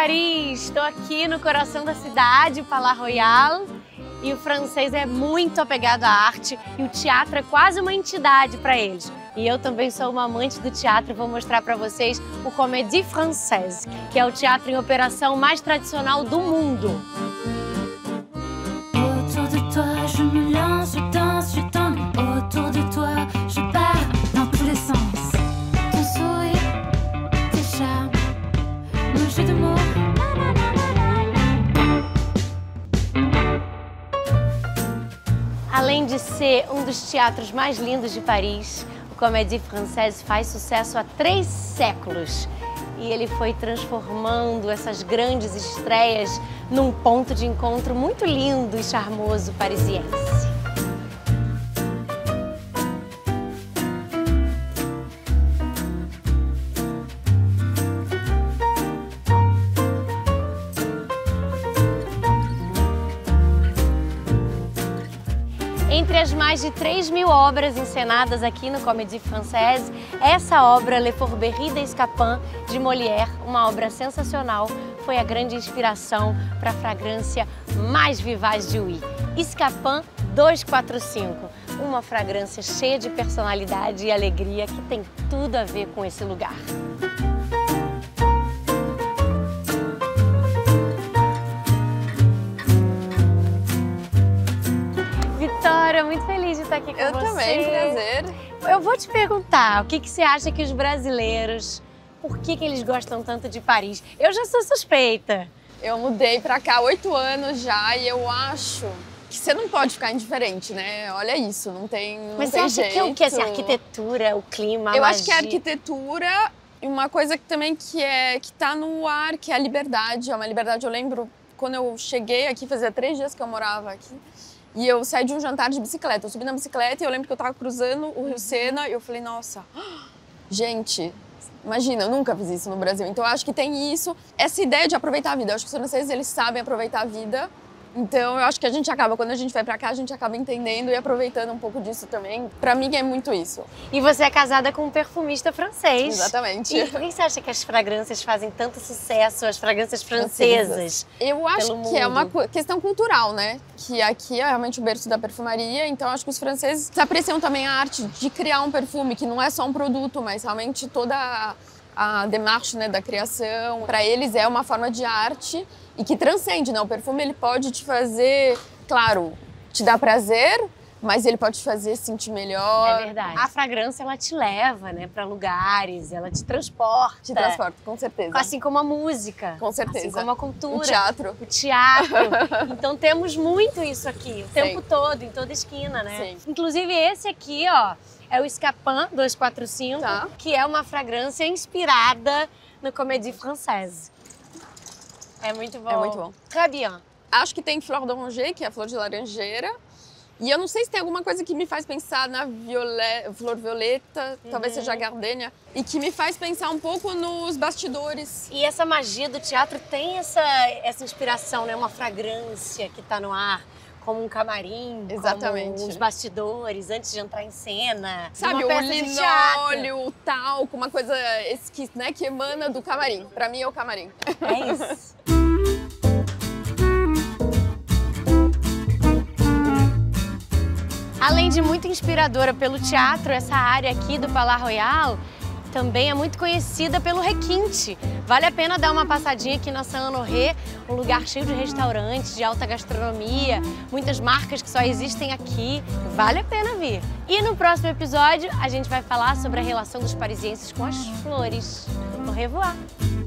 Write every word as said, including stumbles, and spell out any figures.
Paris! Estou aqui no coração da cidade, Palais Royal, e o francês é muito apegado à arte e o teatro é quase uma entidade para eles. E eu também sou uma amante do teatro e vou mostrar para vocês o Comédie Française, que é o teatro em operação mais tradicional do mundo. Autour de toi, je me lance, je danse, je tombe. Autour de toi, je pars dans tous les sens. Ton sourire, tes charmes, mon jeu de mots. Além de ser um dos teatros mais lindos de Paris, o Comédie Française faz sucesso há três séculos. E ele foi transformando essas grandes estreias num ponto de encontro muito lindo e charmoso parisiense. Entre as mais de três mil obras encenadas aqui no Comédie Française, essa obra, Le Fourberies des Scapins, de Molière, uma obra sensacional, foi a grande inspiração para a fragrância mais vivaz de Ouai, Scapin duzentos e quarenta e cinco, uma fragrância cheia de personalidade e alegria que tem tudo a ver com esse lugar. Vitória, muito feliz de estar aqui com eu você. Eu também, prazer. Eu vou te perguntar, o que, que você acha que os brasileiros, por que, que eles gostam tanto de Paris? Eu já sou suspeita. Eu mudei pra cá há oito anos já e eu acho que você não pode ficar indiferente, né? Olha isso, não tem não Mas tem você acha jeito. que é o que? Assim, a arquitetura, o clima, a Eu magia? acho que é a arquitetura e uma coisa que também que, é, que tá no ar, que é a liberdade. É uma liberdade, eu lembro, quando eu cheguei aqui, fazia três dias que eu morava aqui, e eu saí de um jantar de bicicleta. Eu subi na bicicleta e eu lembro que eu tava cruzando o Rio Sena e eu falei, nossa, gente, imagina, eu nunca fiz isso no Brasil. Então eu acho que tem isso, essa ideia de aproveitar a vida. Eu acho que os franceses, eles sabem aproveitar a vida. Então eu acho que a gente acaba, quando a gente vai pra cá, a gente acaba entendendo e aproveitando um pouco disso também. Pra mim é muito isso. E você é casada com um perfumista francês. Exatamente. E por que você acha que as fragrâncias fazem tanto sucesso, as fragrâncias francesas? Eu acho que é uma questão cultural, né? Que aqui é realmente o berço da perfumaria, então acho que os franceses apreciam também a arte de criar um perfume, que não é só um produto, mas realmente toda a, a demarche, né, da criação. Para eles é uma forma de arte e que transcende, né? O perfume, ele pode te fazer, claro, te dar prazer, mas ele pode te fazer sentir melhor. É verdade. A fragrância, ela te leva, né, para lugares, ela te transporta. Te transporta, com certeza. Assim como a música. Com certeza. Assim como a cultura. O teatro. O teatro. Então temos muito isso aqui, o tempo Sim. todo, em toda esquina, né? Sim. Inclusive esse aqui, ó, é o Scapin duzentos e quarenta e cinco, tá. que é uma fragrância inspirada no Comédie Française. É muito bom. É muito bom. Très bien. Acho que tem fleur d'oranger, que é a flor de laranjeira. E eu não sei se tem alguma coisa que me faz pensar na viole... flor violeta, uhum. talvez seja a gardênia, e que me faz pensar um pouco nos bastidores. E essa magia do teatro tem essa, essa inspiração, né? Uma fragrância que tá no ar, como um camarim, exatamente, como os bastidores, antes de entrar em cena. Sabe, o linóleo, o talco, uma coisa esse que, né, que emana do camarim. Pra mim é o camarim. É isso. Além de muito inspiradora pelo teatro, essa área aqui do Palais Royal também é muito conhecida pelo requinte. Vale a pena dar uma passadinha aqui na Saint-Honoré, um lugar cheio de restaurantes, de alta gastronomia, muitas marcas que só existem aqui. Vale a pena vir. E no próximo episódio a gente vai falar sobre a relação dos parisienses com as flores. Au revoir!